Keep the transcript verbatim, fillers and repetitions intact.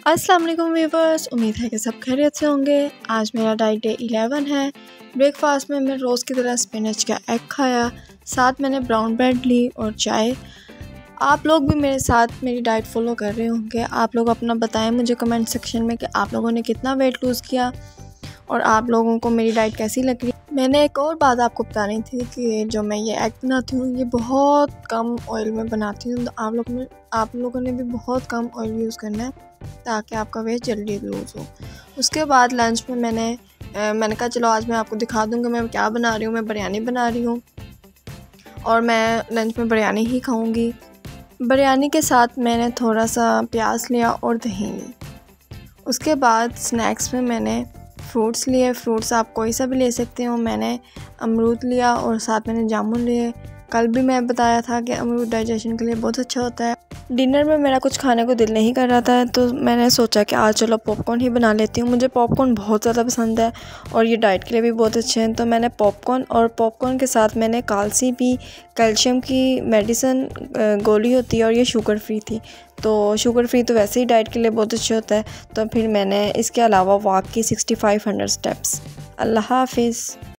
अस्सलाम वालेकुम व्यूवर्स, उम्मीद है कि सब खैरियत से होंगे। आज मेरा डाइट डे इलेवन है। ब्रेकफास्ट में मैं रोज़ की तरह स्पिनच का एग खाया, साथ मैंने ब्राउन ब्रेड ली और चाय। आप लोग भी मेरे साथ मेरी डाइट फॉलो कर रहे होंगे। आप लोग अपना बताएं मुझे कमेंट सेक्शन में कि आप लोगों ने कितना वेट लूज़ किया और आप लोगों को मेरी डाइट कैसी लग रही। मैंने एक और बात आपको बतानी थी कि जो मैं ये एग बनाती हूँ ये बहुत कम ऑयल में बनाती हूँ, तो आप लोगों ने आप लोगों ने भी बहुत कम ऑयल यूज़ करना है ताकि आपका वेट जल्दी लूज़ हो। उसके बाद लंच में मैंने आ, मैंने कहा चलो आज मैं आपको दिखा दूँगी मैं क्या बना रही हूँ। मैं बिरयानी बना रही हूँ और मैं लंच में बिरयानी ही खाऊँगी। बिरयानी के साथ मैंने थोड़ा सा प्याज लिया और दही ली। उसके बाद स्नैक्स में मैंने फ्रूट्स लिए। फ्रूट्स आप कोई सा भी ले सकते हो। मैंने अमरूद लिया और साथ मैंने जामुन लिए। कल भी मैं बताया था कि अमरूद डाइजेशन के लिए बहुत अच्छा होता है। डिनर में मेरा कुछ खाने को दिल नहीं कर रहा था, तो मैंने सोचा कि आज चलो पॉपकॉर्न ही बना लेती हूँ। मुझे पॉपकॉर्न बहुत ज़्यादा पसंद है और ये डाइट के लिए भी बहुत अच्छे हैं, तो मैंने पॉपकॉर्न और पॉपकॉर्न के साथ मैंने काल्सी भी, कैल्शियम की मेडिसिन गोली होती है और ये शुगर फ्री थी। तो शुगर फ्री तो वैसे ही डाइट के लिए बहुत अच्छा होता है। तो फिर मैंने इसके अलावा वॉक की सिक्सटी फाइव हंड्रेड स्टेप्स। अल्लाह हाफिज़।